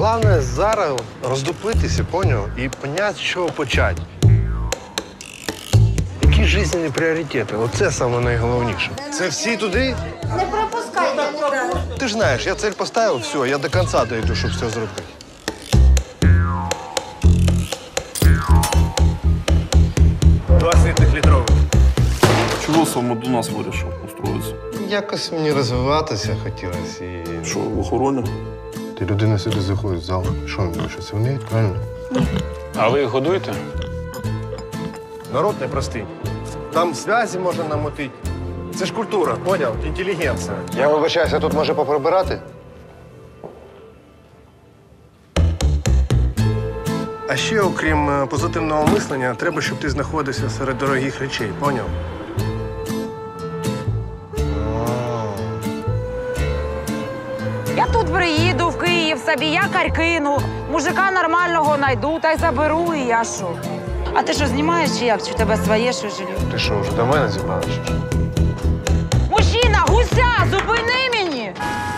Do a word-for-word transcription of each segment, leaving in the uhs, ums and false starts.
Головне зараз роздуплитися, поняв? І поняти, з чого почати. Які життєві пріоритети? Оце саме найголовніше. Це всі туди? Не пропускайте. Ти ж знаєш, я цель поставив, все, я до кінця дойду, щоб все зробити. Два світлих літрових. Чого саме до нас вирішив устроїтися? Якось мені розвиватися хотілося і... Що, в охороні? Ти людина сюди заходить в зал. Що вони щось вміють, правильно? А ви їх годуєте? Народ непростий. Там зв'язі можна намотити. Це ж культура, поняв? Інтелігенція. Я вибачаюся, тут може поприбирати? А ще, окрім е, позитивного мислення, треба, щоб ти знаходився серед дорогих речей, поняв? Я тут приїду в Київ, собі якорь кину, мужика нормального найду та й заберу, і я що? А ти що, знімаєш чи як? Чи в тебе своє що жилье? Ти що, вже до мене зібралась? Мужчина, гуся, зупини мені!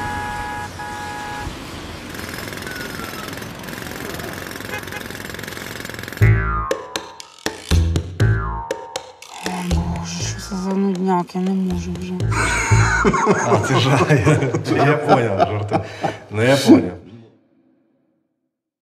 О, Боже, що це за нудняк, я не можу вже. А, ти ж... Я поняв, жартую. Ну, я поняв.